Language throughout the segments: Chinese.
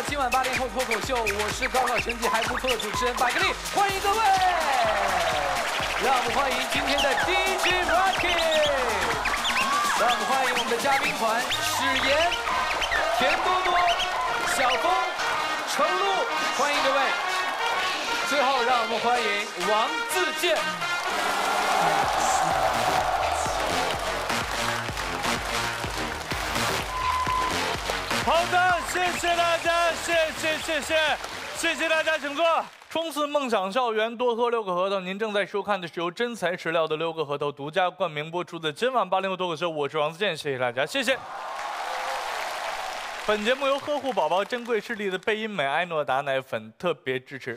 到今晚80后脱口秀，我是高考成绩还不错的主持人百个力，欢迎各位！让我们欢迎今天的 DJ Rocky， 让我们欢迎我们的嘉宾团史岩、田多多、小峰、程璐，欢迎各位。最后，让我们欢迎王自健。 好的，谢谢大家，谢谢大家，请坐。冲刺梦想校园，多喝6个核桃。您正在收看的是由真材实料的6个核桃独家冠名播出的今晚80后脱口秀，我是王自健，谢谢大家，谢谢。本节目由呵护宝宝珍贵视力的贝因美埃诺达奶粉特别支持。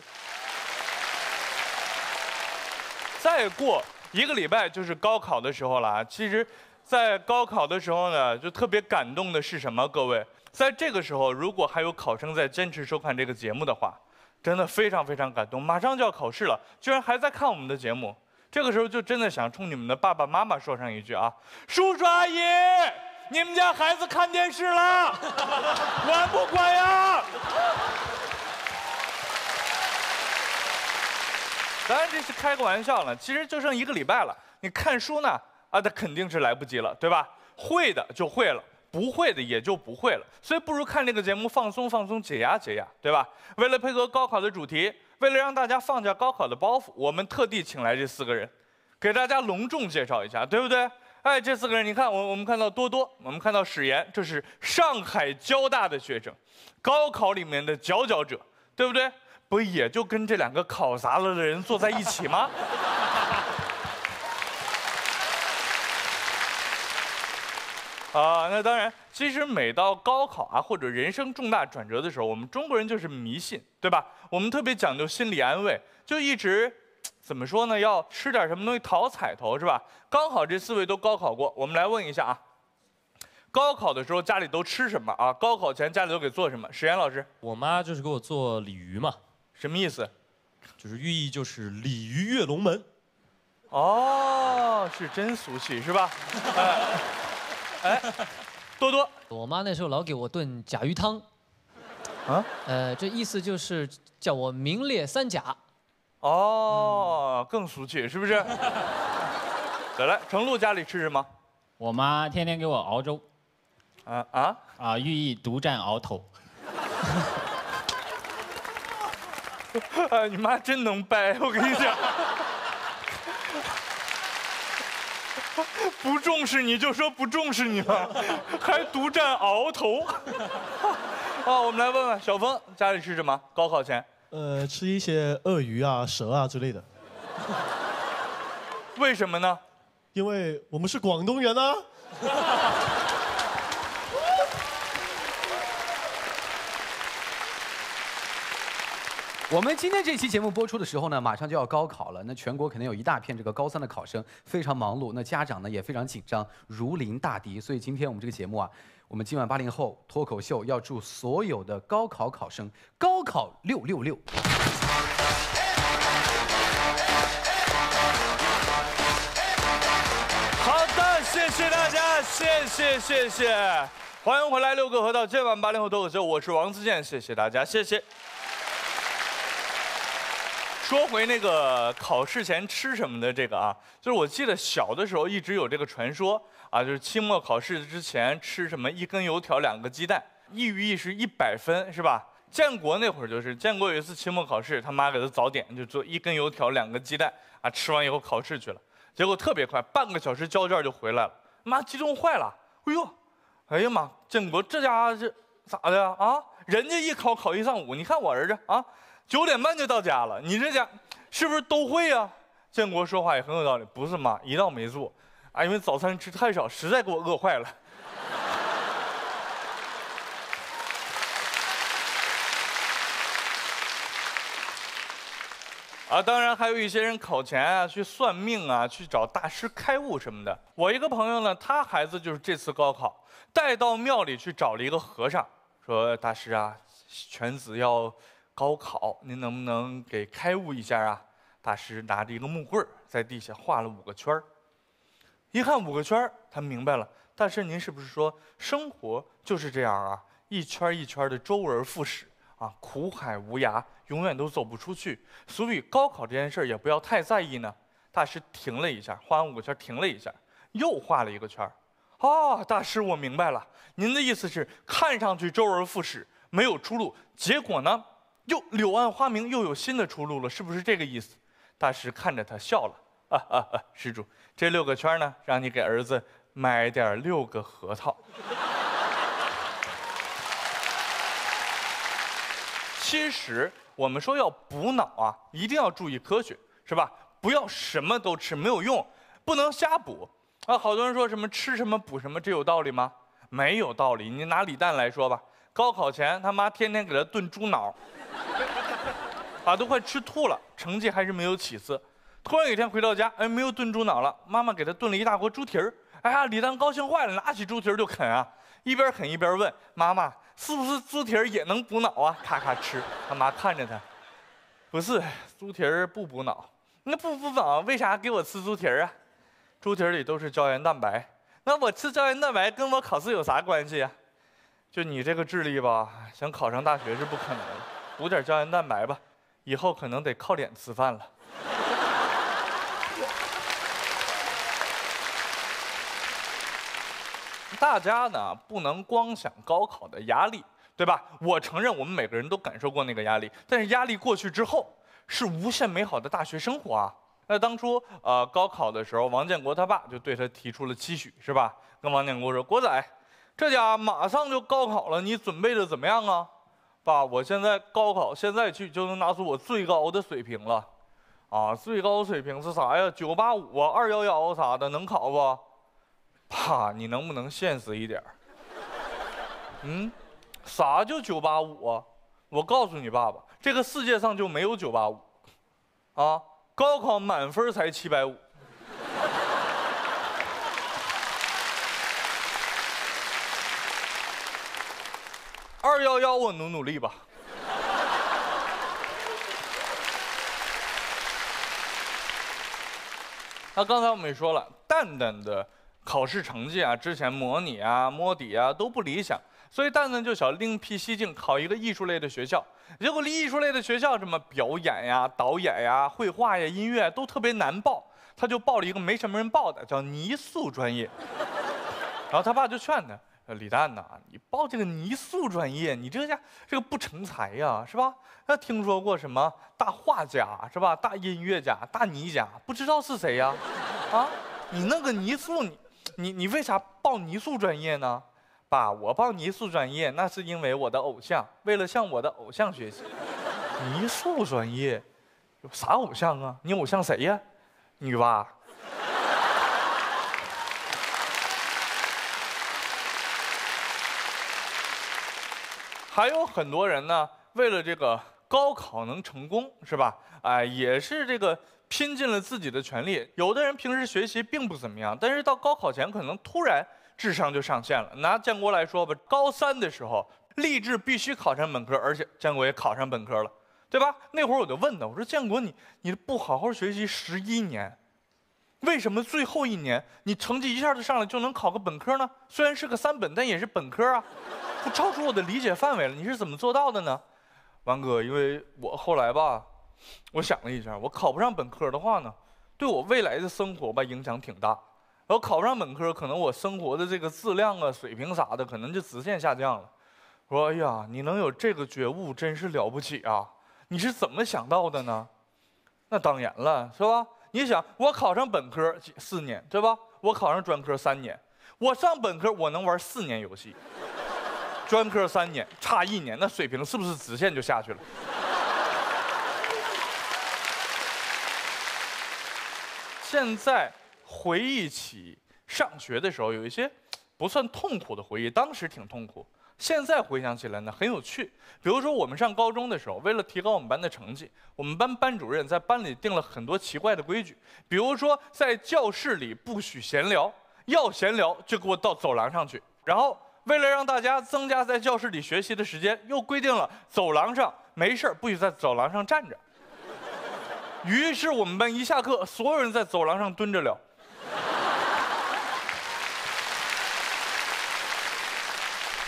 再过1个礼拜就是高考的时候了啊，其实。 在高考的时候呢，就特别感动的是什么？各位，在这个时候，如果还有考生在坚持收看这个节目的话，真的非常感动。马上就要考试了，居然还在看我们的节目，这个时候就真的想冲你们的爸爸妈妈说上一句啊：叔叔阿姨，你们家孩子看电视了，管不管呀？当然这是开个玩笑了，其实就剩1个礼拜了，你看书呢？ 啊，那肯定是来不及了，对吧？会的就会了，不会的也就不会了。所以不如看这个节目放松放松，解压解压，对吧？为了配合高考的主题，为了让大家放下高考的包袱，我们特地请来这4个人，给大家隆重介绍一下，对不对？哎，这4个人，你看我们看到多多，我们看到史岩，这是上海交大的学生，高考里面的佼佼者，对不对？不也就跟这2个考砸了的人坐在一起吗？啊，那当然，其实每到高考啊或者人生重大转折的时候，我们中国人就是迷信，对吧？我们特别讲究心理安慰，就一直怎么说呢？要吃点什么东西讨彩头，是吧？刚好这4位都高考过，我们来问一下啊，高考的时候家里都吃什么啊？高考前家里都给做什么？史岩老师， 我妈就是给我做鲤鱼嘛， 什么意思？ 就是寓意就是鲤鱼跃龙门。 哦，是真俗气是吧？哎，多多， 我妈那时候老给我炖甲鱼汤， 啊， 这意思就是叫我名列3甲。 哦，更俗气是不是？再来，程璐家里吃什么？ 我妈天天给我熬粥，寓意独占鳌头。 你妈真能掰，我跟你讲。不重视你就说不重视你吧，还独占鳌头。啊，我们来问问小峰家里吃什么？高考前？ 吃一些鳄鱼啊、蛇啊之类的。 为什么呢？ 因为我们是广东人啊。 我们今天这期节目播出的时候呢，马上就要高考了。那全国肯定有一大片这个高3的考生非常忙碌，那家长呢也非常紧张，如临大敌。所以今天我们这个节目啊，我们今晚80后脱口秀要祝所有的高考考生高考666。 好的，谢谢大家，谢谢，欢迎回来6个核桃，今晚80后脱口秀，我是王自健，谢谢大家，谢谢。说回那个考试前吃什么的这个啊，就是我记得小的时候一直有这个传说啊，就是期末考试之前吃什么1根油条2个鸡蛋，寓意是100分是吧？建国那会儿就是建国有一次期末考试，他妈给他早点就做1根油条2个鸡蛋啊，吃完以后考试去了，结果特别快，半个小时交卷就回来了，妈激动坏了，哎呀妈，建国这家伙这咋的呀？啊，人家一考1上午，你看我儿子啊。9点半就到家了，你这家是不是都会呀？建国说话也很有道理，不是妈，一道没做，啊，因为早餐吃太少，实在给我饿坏了。啊，当然还有一些人考前啊去算命啊，去找大师开悟什么的。我一个朋友呢，他孩子就是这次高考带到庙里去找了一个和尚，说大师啊，犬子要高考，您能不能给开悟一下啊？大师拿着一个木棍在地下画了5个圈儿，一看5个圈儿，他明白了。大师，您是不是说生活就是这样啊？一圈一圈的周而复始啊，苦海无涯，永远都走不出去。所以高考这件事儿也不要太在意呢。大师停了一下，画完5个圈，停了一下，又画了1个圈。大师，我明白了，您的意思是看上去周而复始，没有出路，结果呢，又柳暗花明，又有新的出路了，是不是这个意思？大师看着他笑了，施主，这6个圈呢，让你给儿子买点6个核桃。其实我们说要补脑啊，一定要注意科学，是吧？不要什么都吃，没有用，不能瞎补啊！好多人说什么吃什么补什么，这有道理吗？没有道理。你拿李诞来说吧，高考前他妈天天给他炖猪脑，都快吃吐了，成绩还是没有起色。突然有一天回到家，没有炖猪脑了，妈妈给他炖了一大锅猪蹄儿。哎呀，李诞高兴坏了，拿起猪蹄儿就啃啊，一边啃一边问妈妈：“是不是猪蹄儿也能补脑啊？”咔咔吃。他妈看着他，不是，猪蹄儿不补脑。那不补脑，为啥给我吃猪蹄儿啊？猪蹄儿里都是胶原蛋白，那我吃胶原蛋白跟我考试有啥关系呀？就你这个智力吧，想考上大学是不可能的。补点胶原蛋白吧，以后可能得靠脸吃饭了。大家呢不能光想高考的压力，对吧？我承认我们每个人都感受过那个压力，但是压力过去之后，是无限美好的大学生活啊。那当初高考的时候，王建国他爸就对他提出了期许，是吧？跟王建国说：“国仔，这家马上就高考了，你准备的怎么样啊？”爸，我现在高考现在去就能拿出我最高的水平了。最高水平是啥呀？985啊，211啥的，能考不？爸，你能不能现实一点？啥叫985啊？我告诉你爸爸，这个世界上就没有985，高考满分才750。211我努力吧。刚才我们也说了，蛋蛋的考试成绩啊，之前模拟啊、摸底啊都不理想，所以蛋蛋就想另辟蹊径，考一个艺术类的学校。结果艺术类的学校，什么表演呀、导演呀、绘画呀、音乐都特别难报，他就报了一个没什么人报的，叫泥塑专业。然后他爸就劝他：“李诞呐，你报这个泥塑专业，你这个不成才呀，是吧？那听说过什么大画家是吧？大音乐家、大泥家，不知道是谁呀？你那个泥塑，你为啥报泥塑专业呢？”爸，我报泥塑专业那是因为我的偶像，为了向我的偶像学习。泥塑专业有啥偶像啊？你偶像谁呀？女娲。还有很多人呢，为了这个高考能成功，是吧？也是这个拼尽了自己的全力。有的人平时学习并不怎么样，但是到高考前可能突然智商就上线了。拿建国来说吧，高3的时候立志必须考上本科，而且建国也考上本科了，对吧？那会儿我就问他，我说建国，你不好好学习11年，为什么最后1年你成绩一下就上来就能考个本科呢？虽然是个3本，但也是本科啊，不超出我的理解范围了。你是怎么做到的呢？王哥，因为我后来吧，我想了一下，我考不上本科的话呢，对我未来的生活吧影响挺大。然后考不上本科，可能我生活的这个质量啊、水平啥的，可能就直线下降了。我说，哎呀，你能有这个觉悟，真是了不起啊！你是怎么想到的呢？那当然了，是吧？你想，我考上本科4年，对吧？我考上专科3年，我上本科我能玩4年游戏，专科3年，差1年，那水平是不是直线就下去了？现在回忆起上学的时候，有一些不算痛苦的回忆，当时挺痛苦。现在回想起来呢，很有趣。比如说我们上高中的时候，为了提高我们班的成绩，我们班班主任在班里定了很多奇怪的规矩。比如说在教室里不许闲聊，要闲聊就给我到走廊上去。然后为了让大家增加在教室里学习的时间，又规定了走廊上没事不许在走廊上站着。于是我们班一下课，所有人在走廊上蹲着聊。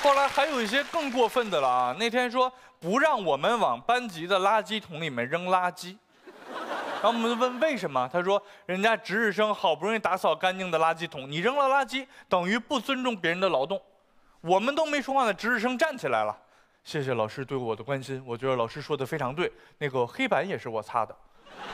后来还有一些更过分的了啊！那天说不让我们往班级的垃圾桶里面扔垃圾，然后我们就问为什么？他说人家值日生好不容易打扫干净的垃圾桶，你扔了垃圾等于不尊重别人的劳动。我们都没说话呢，值日生站起来了，谢谢老师对我的关心，我觉得老师说的非常对，那个黑板也是我擦的。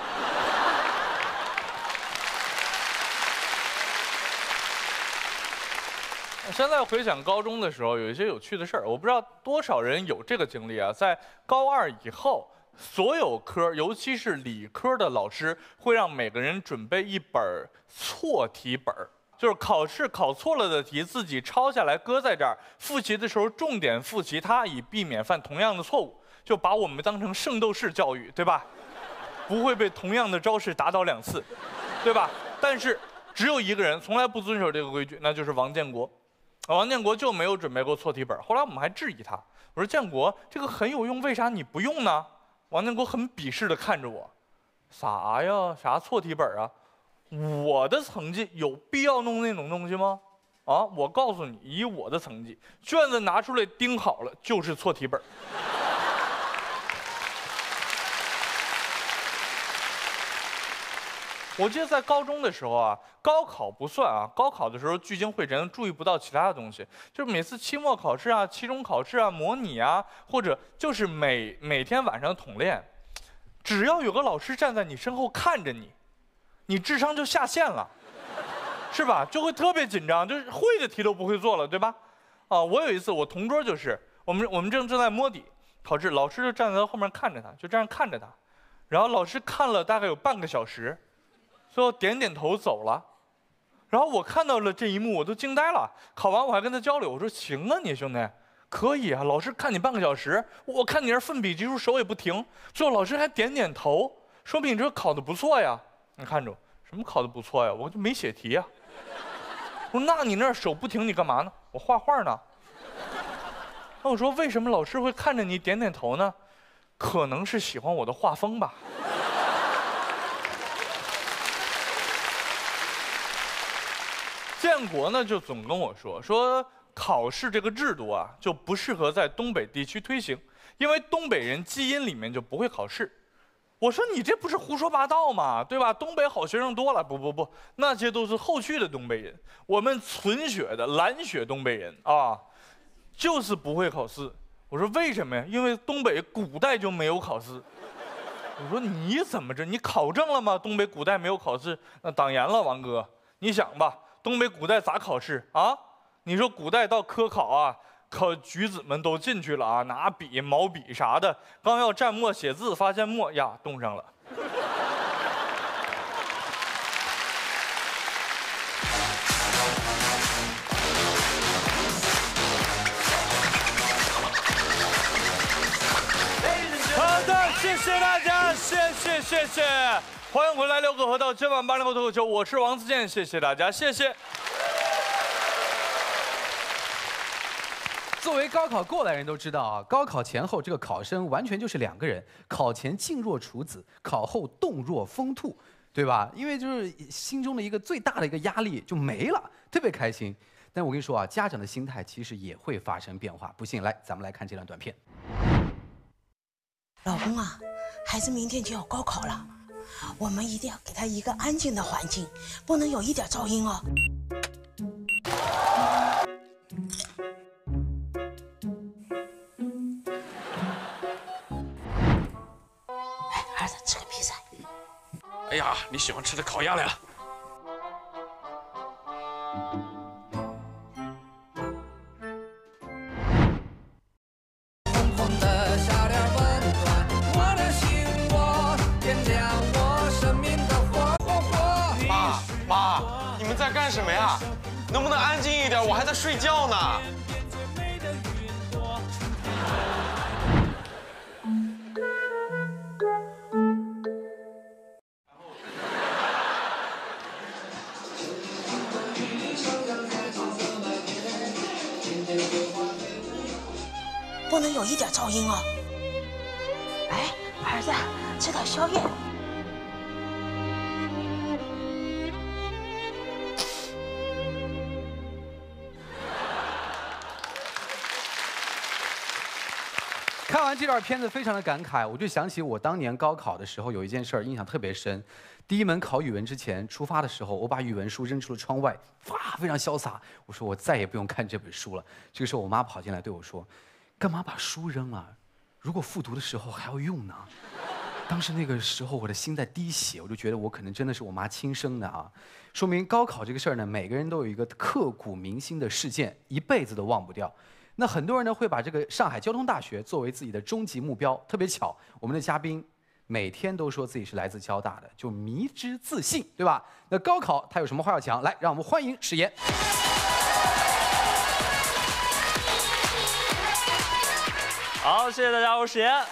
现在回想高中的时候，有一些有趣的事儿，我不知道多少人有这个经历啊。在高二以后，所有科，尤其是理科的老师，会让每个人准备一本错题本，就是考试考错了的题，自己抄下来搁在这儿，复习的时候重点复习它，以避免犯同样的错误。就把我们当成圣斗士教育，对吧？不会被同样的招式打倒2次，对吧？但是只有一个人从来不遵守这个规矩，那就是王建国。王建国就没有准备过错题本。后来我们还质疑他，我说建国这个很有用，为啥你不用呢？王建国很鄙视地看着我，啥呀？啥错题本啊？我的成绩有必要弄那种东西吗？啊，我告诉你，以我的成绩，卷子拿出来钉好了就是错题本。我记得在高中的时候啊，高考不算啊，高考的时候聚精会神，注意不到其他的东西。就是每次期末考试啊、期中考试啊、模拟啊，或者就是每天晚上统练，只要有个老师站在你身后看着你，你智商就下线了，是吧？就会特别紧张，就是会的题都不会做了，对吧？啊，我有一次我同桌就是我们正在摸底考试，老师就站在后面看着他，就这样看着他，然后老师看了大概有半个小时。最后点点头走了，然后我看到了这一幕，我都惊呆了。考完我还跟他交流，我说行啊，你兄弟，可以啊。老师看你半个小时，我看你这奋笔疾书，手也不停。最后老师还点点头，说明你这考得不错呀。你看着什么考得不错呀？我就没写题呀。我说那你那手不停，你干嘛呢？我画画呢。那我说为什么老师会看着你点点头呢？可能是喜欢我的画风吧。建国呢就总跟我说考试这个制度啊就不适合在东北地区推行，因为东北人基因里面就不会考试。我说你这不是胡说八道吗？对吧？东北好学生多了，不，那些都是后去的东北人，我们纯血的蓝血东北人啊，就是不会考试。我说为什么呀？因为东北古代就没有考试。我说你怎么着？你考证了吗？东北古代没有考试，那当然了，王哥，你想吧。东北古代咋考试啊？你说古代到科考啊，考举子们都进去了啊，拿笔、毛笔啥的，刚要蘸墨写字，发现墨呀冻上了。好的，谢谢大家，谢谢。欢迎回来，6个核桃，今晚80后脱口秀，我是王自健，谢谢大家，谢谢。 作为高考过来人都知道啊，高考前后这个考生完全就是2个人，考前静若处子，考后动若疯兔，对吧？因为就是心中的一个最大的一个压力就没了，特别开心。但我跟你说啊，家长的心态其实也会发生变化。不信，来，咱们来看这段短片。 老公啊，孩子明天就要高考了。我们一定要给他一个安静的环境，不能有一点噪音哦。哎，儿子，吃个披萨。 哎呀，你喜欢吃的烤鸭来了。 在干什么呀？能不能安静一点？我还在睡觉呢。 不能有一点噪音哦。哎，儿子，吃点宵夜。 看完这段片子，非常的感慨，我就想起我当年高考的时候有一件事儿，印象特别深。第一门考语文之前，出发的时候，我把语文书扔出了窗外，哇，非常潇洒。我说我再也不用看这本书了。这个时候，我妈跑进来对我说：“干嘛把书扔了？如果复读的时候还要用呢？”当时那个时候，我的心在滴血，我就觉得我可能真的是我妈亲生的啊。说明高考这个事儿呢，每个人都有一个刻骨铭心的事件，一辈子都忘不掉。那很多人呢会把这个上海交通大学作为自己的终极目标。特别巧，我们的嘉宾每天都说自己是来自交大的，就迷之自信，对吧？那高考他有什么话要讲？来，让我们欢迎史岩。 好，谢谢大家，我是史岩。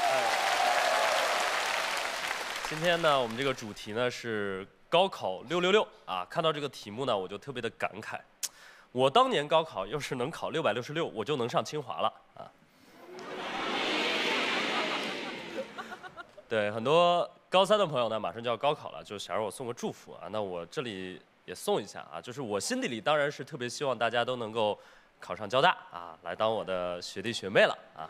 今天呢，我们这个主题呢是高考666啊。看到这个题目呢，我就特别的感慨。我当年高考要是能考666，我就能上清华了啊。对，很多高3的朋友呢，马上就要高考了，就想让我送个祝福啊。那我这里也送一下啊，就是我心底里当然是特别希望大家都能够考上交大啊，来当我的学弟学妹了啊。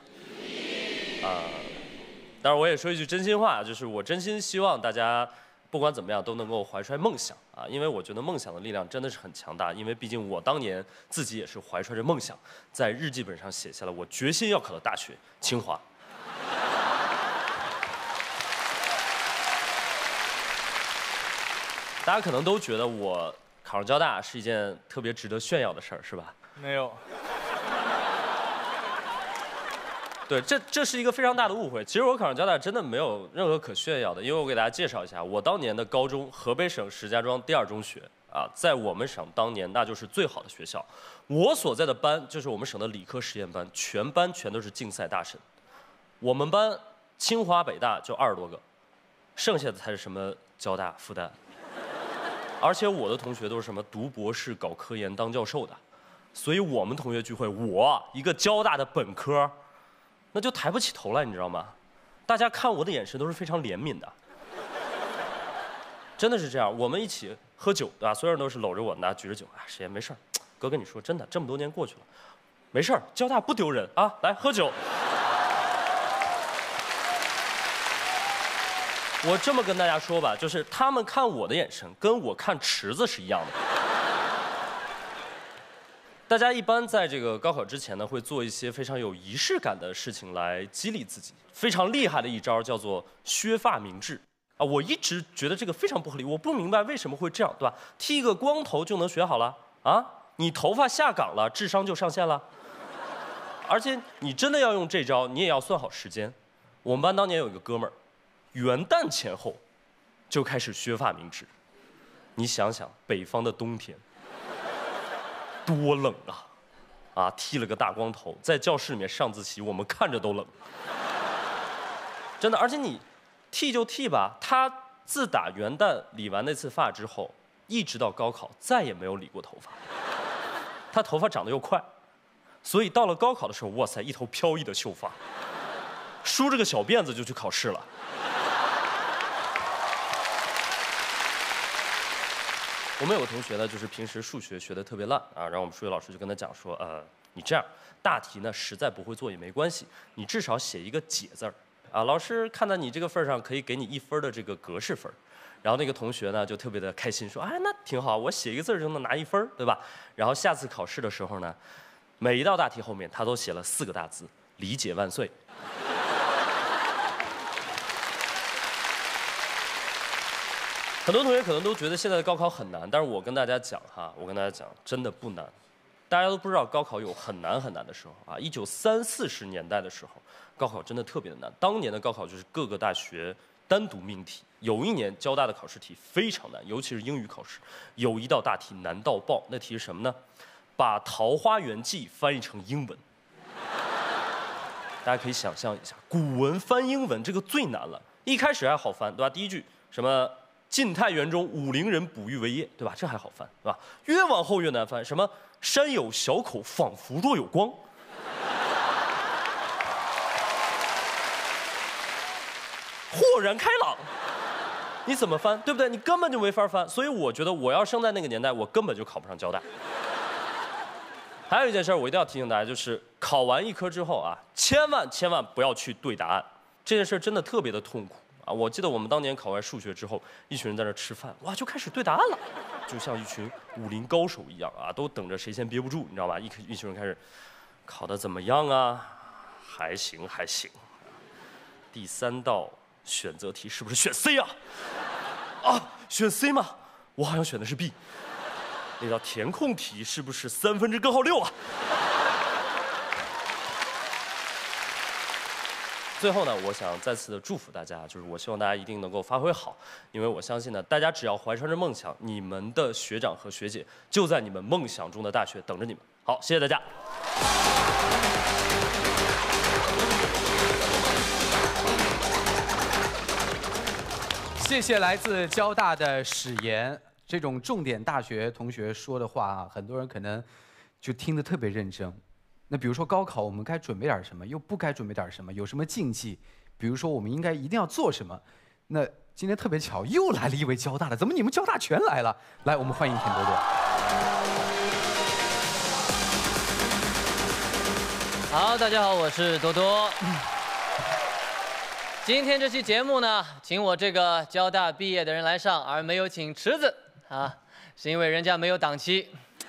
当然我也说一句真心话，就是我真心希望大家不管怎么样都能够怀揣梦想啊，因为我觉得梦想的力量真的是很强大。因为毕竟我当年自己也是怀揣着梦想，在日记本上写下了我决心要考的大学清华。大家可能都觉得我考上交大是一件特别值得炫耀的事儿，是吧？ 没有。 对，这是一个非常大的误会。其实我考上交大真的没有任何可炫耀的，因为我给大家介绍一下，我当年的高中河北省石家庄第2中学啊，在我们省当年那就是最好的学校。我所在的班就是我们省的理科实验班，全班全都是竞赛大神。我们班清华北大就20多个，剩下的才是什么交大、复旦。而且我的同学都是什么读博士、搞科研、当教授的，所以我们同学聚会，我一个交大的本科。那就抬不起头来，你知道吗？大家看我的眼神都是非常怜悯的，真的是这样。我们一起喝酒啊，所有人都是搂着我，举着酒啊，史岩没事儿，哥跟你说真的，这么多年过去了，没事儿，交大不丢人啊，来喝酒。我这么跟大家说吧，就是他们看我的眼神跟我看池子是一样的。大家一般在这个高考之前呢，会做一些非常有仪式感的事情来激励自己。非常厉害的一招叫做削发明志啊！我一直觉得这个非常不合理，我不明白为什么会这样，对吧？剃个光头就能学好了啊？你头发下岗了，智商就上线了。而且你真的要用这招，你也要算好时间。我们班当年有一个哥们儿，元旦前后就开始削发明志。你想想，北方的冬天。多冷啊！啊，剃了个大光头，在教室里面上自习，我们看着都冷。真的，而且你剃就剃吧，他自打元旦理完那次发之后，一直到高考再也没有理过头发。他头发长得又快，所以到了高考的时候，哇塞，一头飘逸的秀发，梳着个小辫子就去考试了。我们有个同学呢，就是平时数学学得特别烂啊，然后我们数学老师就跟他讲说，你这样大题呢实在不会做也没关系，你至少写一个解字儿，啊，老师看到你这个份上可以给你1分的这个格式分。然后那个同学呢就特别的开心，说，哎，那挺好，我写一个字就能拿1分，对吧？然后下次考试的时候呢，每一道大题后面他都写了4个大字：理解万岁。很多同学可能都觉得现在的高考很难，但是我跟大家讲哈，真的不难。大家都不知道高考有很难很难的时候啊。1930、40年代的时候，高考真的特别的难。当年的高考就是各个大学单独命题。有一年交大的考试题非常难，尤其是英语考试，有一道大题难到爆。那题是什么呢？把《桃花源记》翻译成英文。大家可以想象一下，古文翻英文这个最难了。一开始还好翻，对吧？第一句什么？晋太元中，武陵人捕鱼为业，对吧？这还好翻，对吧？越往后越难翻，什么山有小口，仿佛若有光，豁然开朗，你怎么翻，对不对？你根本就没法翻。所以我觉得，我要生在那个年代，我根本就考不上交大。 还有一件事我一定要提醒大家，就是考完一科之后啊，千万不要去对答案，这件事真的特别的痛苦啊！我记得我们当年考完数学之后，一群人在那吃饭，哇，就开始对答案了，就像一群武林高手一样啊，都等着谁先憋不住，你知道吧？一群人开始，考得怎么样啊？还行。第3道选择题是不是选 C 啊？啊，选 C 吗？我好像选的是 B。那道填空题是不是6/3啊？最后呢，我想再次的祝福大家，就是我希望大家一定能够发挥好，因为我相信呢，大家只要怀揣着梦想，你们的学长和学姐就在你们梦想中的大学等着你们。好，谢谢大家。 谢谢来自交大的史岩。这种重点大学同学说的话啊，很多人可能就听得特别认真。那比如说高考，我们该准备点什么，又不该准备点什么？有什么禁忌？比如说我们应该一定要做什么？那今天特别巧，又来了一位交大的，怎么你们交大全来了？来，我们欢迎田多多。 好，大家好，我是多多。今天这期节目呢，请我这个交大毕业的人来上，而没有请池子啊，是因为人家没有档期。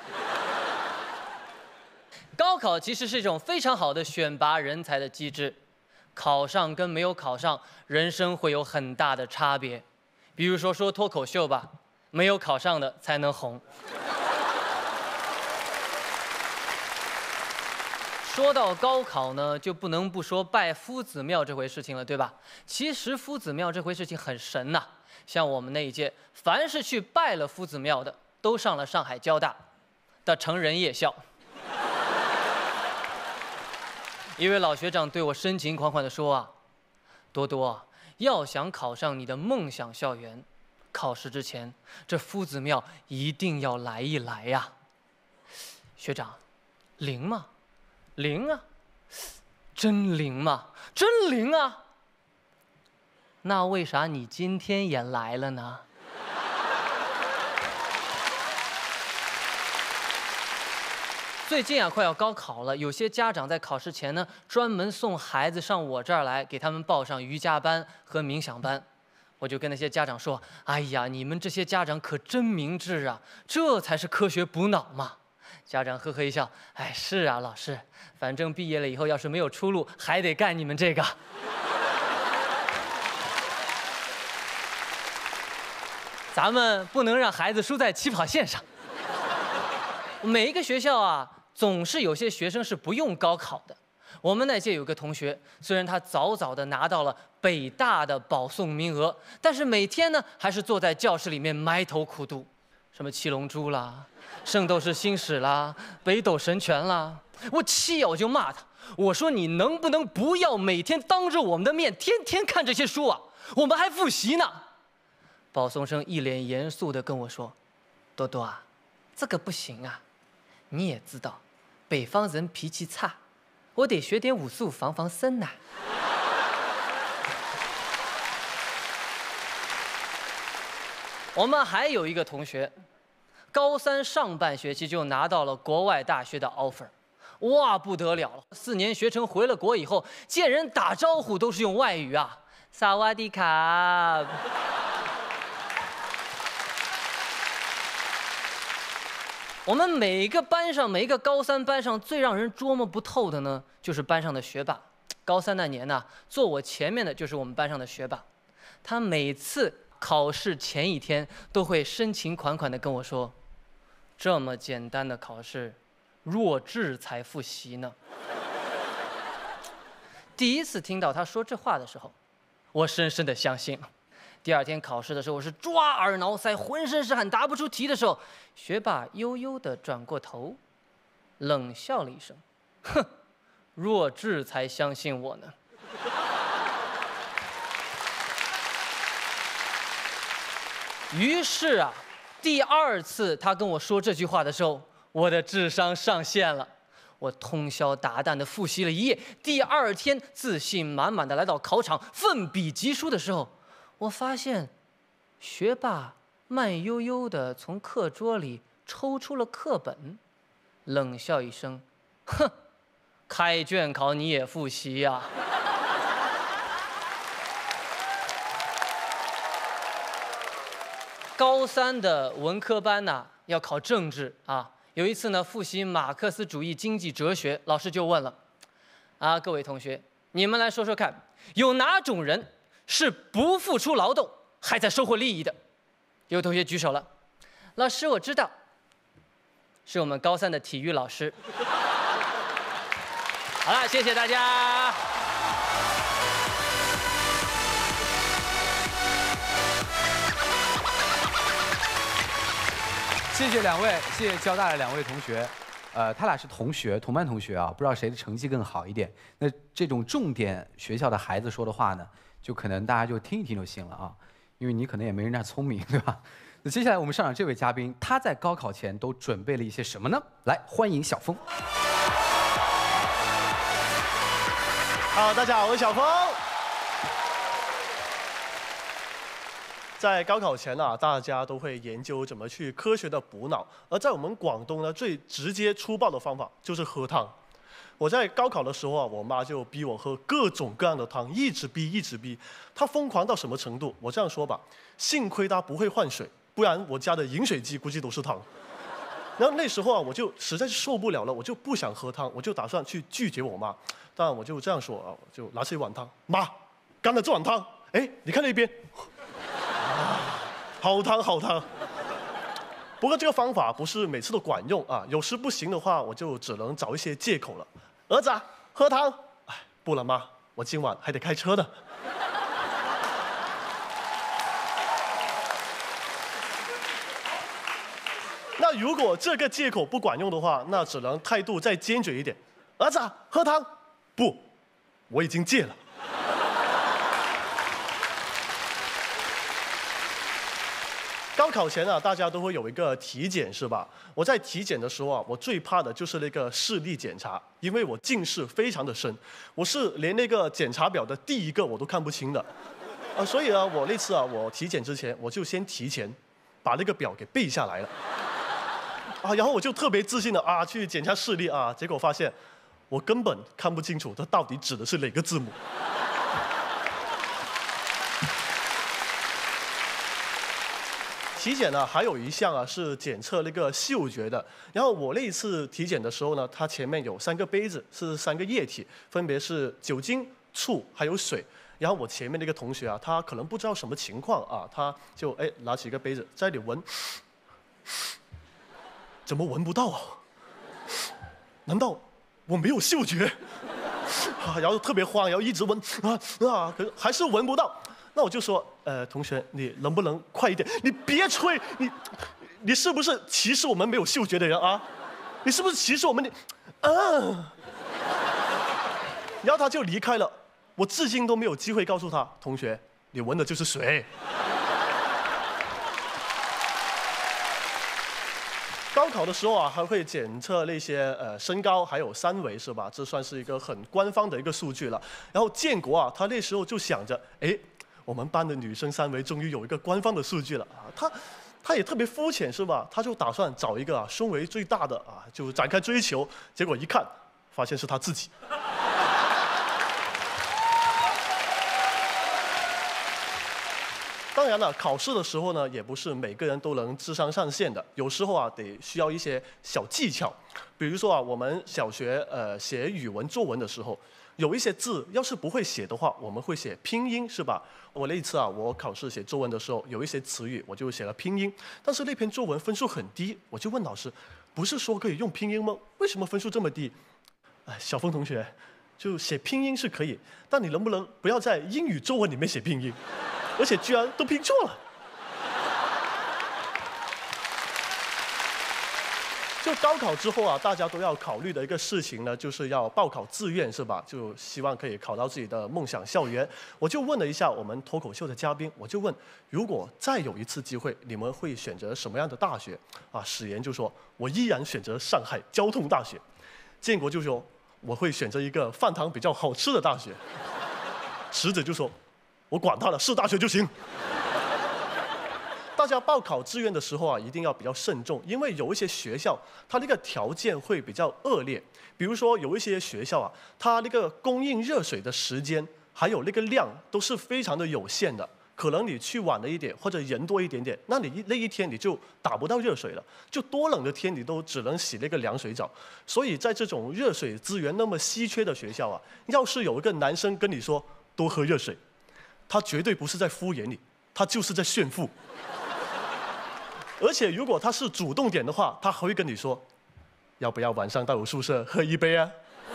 高考其实是一种非常好的选拔人才的机制，考上跟没有考上，人生会有很大的差别。比如说脱口秀吧，没有考上的才能红。说到高考呢，就不能不说拜夫子庙这回事情了，对吧？其实夫子庙这回事情很神呐，像我们那一届，凡是去拜了夫子庙的，都上了上海交大的成人夜校。一位老学长对我深情款款地说啊，多多，要想考上你的梦想校园，考试之前这夫子庙一定要来一来呀。学长，灵吗？灵啊，真灵吗？真灵啊！那为啥你今天也来了呢？最近啊，快要高考了，有些家长在考试前呢，专门送孩子上我这儿来，给他们报上瑜伽班和冥想班。我就跟那些家长说：“哎呀，你们这些家长可真明智啊，这才是科学补脑嘛。”家长呵呵一笑，哎，是啊，老师，反正毕业了以后要是没有出路，还得干你们这个。咱们不能让孩子输在起跑线上。每一个学校啊，总是有些学生是不用高考的。我们那届有个同学，虽然他早早的拿到了北大的保送名额，但是每天呢，还是坐在教室里面埋头苦读，什么七龙珠啦。圣斗士星矢啦，北斗神拳啦，我气呀，我就骂他。我说你能不能不要每天当着我们的面天天看这些书啊？我们还复习呢。保送生一脸严肃地跟我说：“多多啊，这个不行啊，你也知道，北方人脾气差，我得学点武术防身呐。”我们还有一个同学。高3上半学期就拿到了国外大学的 offer， 哇，不得了了！4年学成回了国以后，见人打招呼都是用外语啊，萨瓦迪卡。我们每个班上，每一个高3班上最让人捉摸不透的呢，就是班上的学霸。高3那年呢，坐我前面的就是我们班上的学霸，他每次考试前一天都会深情款款地跟我说。这么简单的考试，弱智才复习呢。第一次听到他说这话的时候，我深深的相信了。第二天考试的时候，我是抓耳挠腮，浑身是汗，答不出题的时候，学霸悠悠地转过头，冷笑了一声：“哼，弱智才相信我呢。”于是啊。第2次他跟我说这句话的时候，我的智商上线了。我通宵达旦地复习了一夜，第2天自信满满的来到考场，奋笔疾书的时候，我发现学霸慢悠悠地从课桌里抽出了课本， 冷笑一声，哼，开卷考你也复习呀？高3的文科班呐，要考政治啊。有一次呢，复习马克思主义经济哲学，老师就问了，啊，各位同学，你们来说说看，有哪种人是不付出劳动还在收获利益的？有同学举手了，老师我知道，是我们高3的体育老师。好了，谢谢大家。 谢谢两位，谢谢交大的2位同学。他俩是同学，同班同学啊，不知道谁的成绩更好一点。那这种重点学校的孩子说的话呢，就可能大家就听一听就行了啊，因为你可能也没人家聪明，对吧？那接下来我们上场这位嘉宾，他在高考前都准备了一些什么呢？来，欢迎小峰。 好，大家好，我是小峰。在高考前啊，大家都会研究怎么去科学的补脑，而在我们广东呢，最直接粗暴的方法就是喝汤。我在高考的时候啊，我妈就逼我喝各种各样的汤，一直逼。她疯狂到什么程度？我这样说吧，幸亏她不会换水，不然我家的饮水机估计都是汤。然后那时候啊，我就实在是受不了了，我就不想喝汤，我就打算去拒绝我妈。但我就这样说啊，我就拿起一碗汤，妈，干了这碗汤，哎，你看那边。好汤。不过这个方法不是每次都管用啊，有时不行的话，我就只能找一些借口了。儿子啊，喝汤。哎，不了妈，我今晚还得开车呢。那如果这个借口不管用的话，那只能态度再坚决一点。儿子啊，喝汤。不，我已经戒了。高考前啊，大家都会有一个体检，是吧？我在体检的时候啊，我最怕的就是那个视力检查，因为我近视非常的深，我是连那个检查表的第一个我都看不清的，所以啊，我那次啊，我体检之前，我就先提前把那个表给背下来了，然后我就特别自信的去检查视力啊，结果发现我根本看不清楚它到底指的是哪个字母。体检呢，还有一项啊是检测那个嗅觉的。然后我那一次体检的时候呢，它前面有3个杯子，是3个液体，分别是酒精、醋还有水。然后我前面那个同学啊，他可能不知道什么情况啊，他就拿起一个杯子在那里闻，怎么闻不到啊？难道我没有嗅觉？然后特别慌，然后一直闻可是还是闻不到。那我就说，同学，你能不能快一点？你别吹，你是不是歧视我们没有嗅觉的人啊？你是不是歧视我们？然后他就离开了，我至今都没有机会告诉他，同学，你闻的就是水。高考的时候啊，还会检测那些身高还有3围，是吧？这算是一个很官方的一个数据了。然后建国啊，他那时候就想着，我们班的女生3围终于有一个官方的数据了啊！他也特别肤浅，是吧？他就打算找一个胸围最大的啊，就展开追求。结果一看，发现是他自己。当然了，考试的时候呢，也不是每个人都能智商上线的，有时候啊，得需要一些小技巧。比如说啊，我们小学写语文作文的时候，有一些字要是不会写的话，我们会写拼音，是吧？我那一次啊，我考试写作文的时候，有一些词语我就写了拼音，但是那篇作文分数很低，我就问老师，不是说可以用拼音吗？为什么分数这么低？小峰同学，就写拼音是可以，但你能不能不要在英语作文里面写拼音？而且居然都拼错了。就高考之后啊，大家都要考虑的一个事情呢，就是要报考志愿，是吧？就希望可以考到自己的梦想校园。我就问了一下我们脱口秀的嘉宾，我就问，如果再有一次机会，你们会选择什么样的大学？史岩就说，我依然选择上海交通大学。建国就说，我会选择一个饭堂比较好吃的大学。池子就说，我管他了，是大学就行。 大家报考志愿的时候啊，一定要比较慎重，因为有一些学校它那个条件会比较恶劣，比如说有一些学校啊，它那个供应热水的时间还有那个量都是非常的有限的。可能你去晚了一点，或者人多一点点，那你那一天你就打不到热水了，就多冷的天你都只能洗那个凉水澡。所以在这种热水资源那么稀缺的学校啊，要是有一个男生跟你说多喝热水，他绝对不是在敷衍你，他就是在炫富。而且如果他是主动点的话，他还会跟你说，要不要晚上到我宿舍喝一杯啊？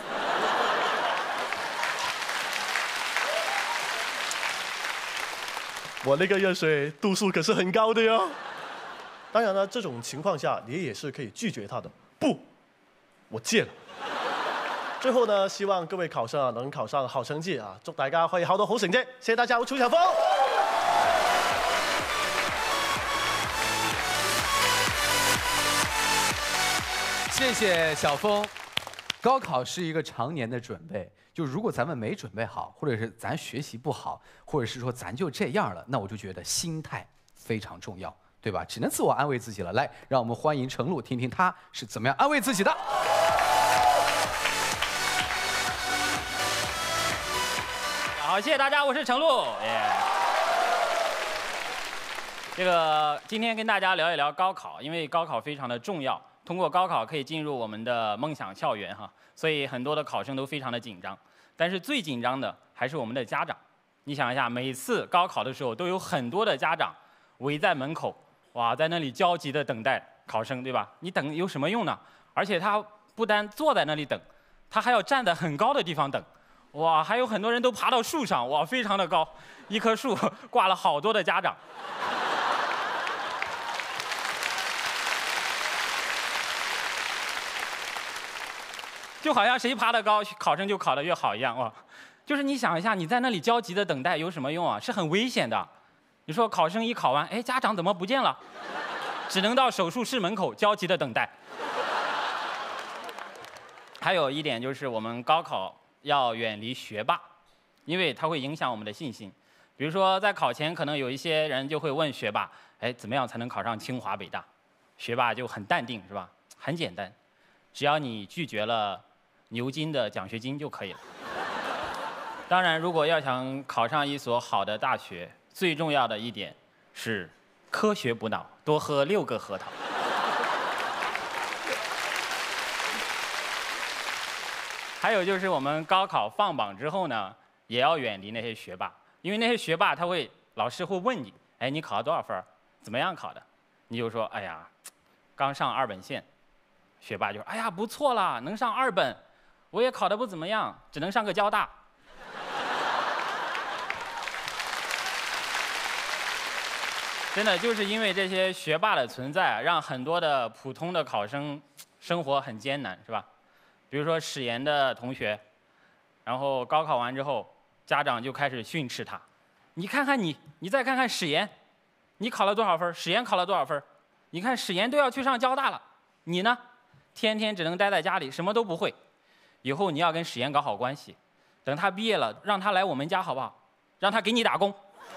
我那个热水度数可是很高的哟。当然了，这种情况下你也是可以拒绝他的，不，我戒了。最后呢，希望各位考生啊能考上好成绩啊，祝大家可以考到好成绩，謝謝大家，我邱小峰。 谢谢小峰。高考是一个常年的准备，就如果咱们没准备好，或者是咱学习不好，或者是说咱就这样了，那我就觉得心态非常重要，对吧？只能自我安慰自己了。来，让我们欢迎程璐，听听他是怎么样安慰自己的。 好，谢谢大家，我是程璐。这个今天跟大家聊一聊高考，因为高考非常的重要。通过高考可以进入我们的梦想校园哈，所以很多的考生都非常的紧张。但是最紧张的还是我们的家长。你想一下，每次高考的时候都有很多的家长围在门口，哇，在那里焦急的等待考生，对吧？你等有什么用呢？而且他不单坐在那里等，他还要站在很高的地方等。哇，还有很多人都爬到树上，哇，非常的高，一棵树挂了好多的家长。就好像谁爬得高，考生就考得越好一样哇！就是你想一下，你在那里焦急的等待有什么用啊？是很危险的。你说考生一考完，哎，家长怎么不见了？只能到手术室门口焦急的等待。还有一点就是我们高考要远离学霸，因为它会影响我们的信心。比如说在考前，可能有一些人就会问学霸，哎，怎么样才能考上清华北大？学霸就很淡定，是吧？很简单，只要你拒绝了牛津的奖学金就可以了。当然，如果要想考上一所好的大学，最重要的一点是科学补脑，多喝6个核桃。还有就是我们高考放榜之后呢，也要远离那些学霸，因为那些学霸老师会问你，哎，你考了多少分？怎么样考的？你就说，哎呀，刚上2本线。学霸就说，哎呀，不错啦，能上2本。我也考得不怎么样，只能上个交大。真的就是因为这些学霸的存在，让很多的普通的考生生活很艰难，是吧？比如说史研的同学，然后高考完之后，家长就开始训斥他：你看看你再看看史研，你考了多少分？史研考了多少分？你看史研都要去上交大了，你呢？天天只能待在家里，什么都不会。以后你要跟史研搞好关系，等他毕业了，让他来我们家好不好？让他给你打工。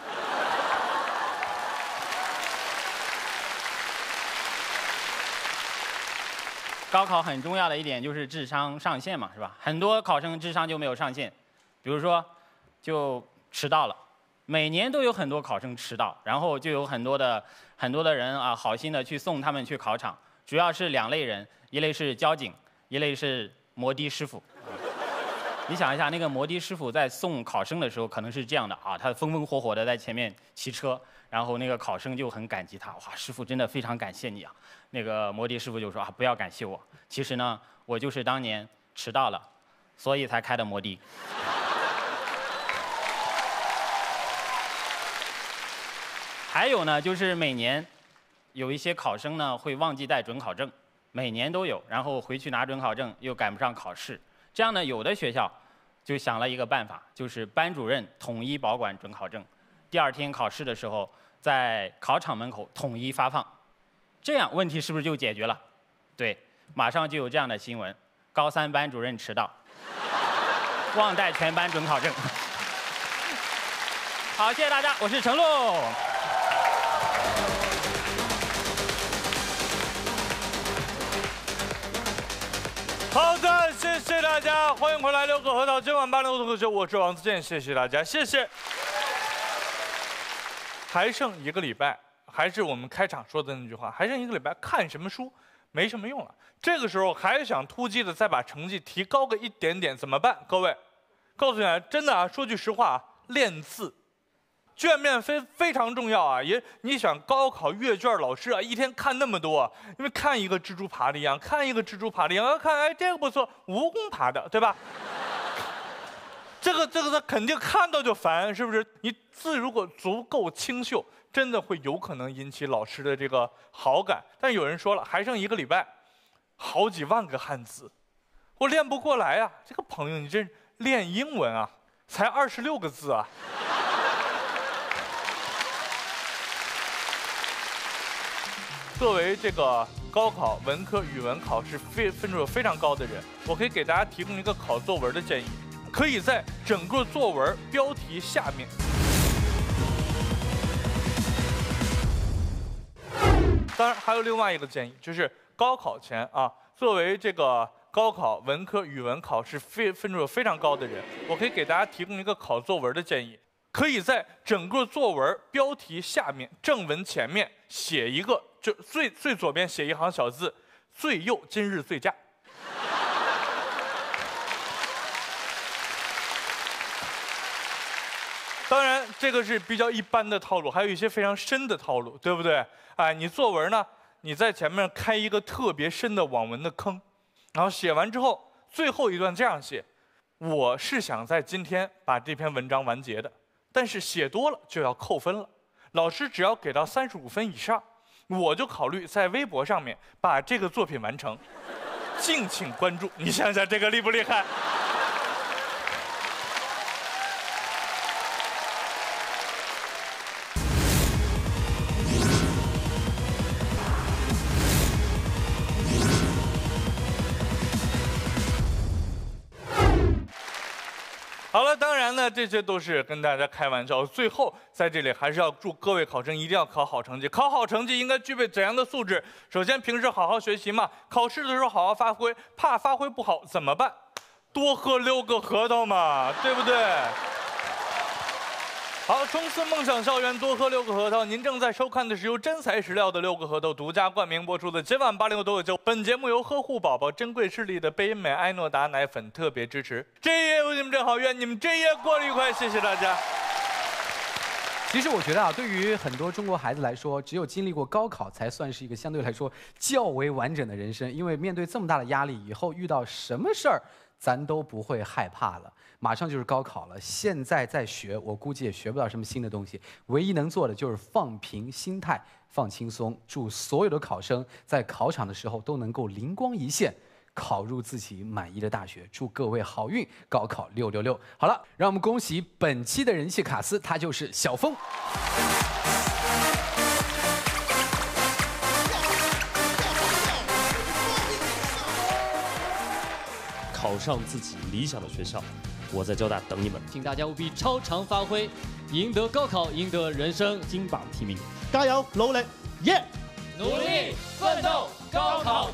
高考很重要的一点就是智商上限嘛，是吧？很多考生智商就没有上限，比如说就迟到了，每年都有很多考生迟到，然后就有很多的人啊，好心的去送他们去考场，主要是2类人，一类是交警，一类是摩的师傅。你想一下，那个摩的师傅在送考生的时候，可能是这样的啊，他风风火火的在前面骑车，然后那个考生就很感激他，哇，师傅真的非常感谢你啊。那个摩的师傅就说啊，不要感谢我，其实呢，我就是当年迟到了，所以才开的摩的。还有呢，就是每年有一些考生呢会忘记带准考证，每年都有，然后回去拿准考证又赶不上考试，这样呢，有的学校就想了一个办法，就是班主任统一保管准考证，第2天考试的时候在考场门口统一发放，这样问题是不是就解决了？对，马上就有这样的新闻：高3班主任迟到，忘带全班准考证。好，谢谢大家，我是程璐。 好的，谢谢大家，欢迎回来6个核桃，今晚80后脱口秀，我是王自健，谢谢大家，谢谢。还剩1个礼拜，还是我们开场说的那句话，还剩1个礼拜，看什么书没什么用了。这个时候还想突击的再把成绩提高个一点点，怎么办？各位，告诉你啊，真的啊，说句实话啊，练字。卷面非常重要啊！你想高考阅卷，老师啊一天看那么多，因为看一个蜘蛛爬的一样，看一个蜘蛛爬的一样，要看哎这个不错，蜈蚣爬的，对吧？这个他肯定看到就烦，是不是？你字如果足够清秀，真的会有可能引起老师的这个好感。但有人说了，还剩1个礼拜，好几万个汉字，我练不过来啊！这个朋友，你这练英文啊，才26个字啊！作为这个高考文科语文考试分数非常高的人，我可以给大家提供一个考作文的建议，可以在整个作文标题下面，当然还有另外一个建议，就是高考前啊，作为这个高考文科语文考试分数非常高的人，我可以给大家提供一个考作文的建议，可以在整个作文标题下面正文前面写一个，就最左边写一行小字，最右今日最佳。当然，这个是比较一般的套路，还有一些非常深的套路，对不对？哎，你作文呢，你在前面开一个特别深的网文的坑，然后写完之后，最后一段这样写：我是想在今天把这篇文章完结的，但是写多了就要扣分了，老师只要给到35分以上，我就考虑在微博上面把这个作品完成。敬请关注，你想想这个厉不厉害？好了，当然呢，这些都是跟大家开玩笑。最后，在这里还是要祝各位考生一定要考好成绩。考好成绩应该具备怎样的素质？首先，平时好好学习嘛，考试的时候好好发挥。怕发挥不好怎么办？多喝6个核桃嘛，对不对？好，冲刺梦想校园，多喝6个核桃。您正在收看的是由真材实料的6个核桃独家冠名播出的今晚80后脱口秀。本节目由呵护宝宝珍贵视力的贝因美埃诺达奶粉特别支持。这一夜有你们真好，愿你们这一夜过得愉快，谢谢大家。 其实我觉得啊，对于很多中国孩子来说，只有经历过高考，才算是一个相对来说较为完整的人生。因为面对这么大的压力，以后遇到什么事儿，咱都不会害怕了。马上就是高考了，现在在学，我估计也学不到什么新的东西。唯一能做的就是放平心态，放轻松。祝所有的考生在考场的时候都能够灵光一现，考入自己满意的大学。祝各位好运，高考666。好了，让我们恭喜本期的人气卡司，他就是小峰。 考上自己理想的学校，我在交大等你们。 请大家务必超常发挥，赢得高考，赢得人生金榜题名。 加油，努力，耶！ 努力奋斗，高考。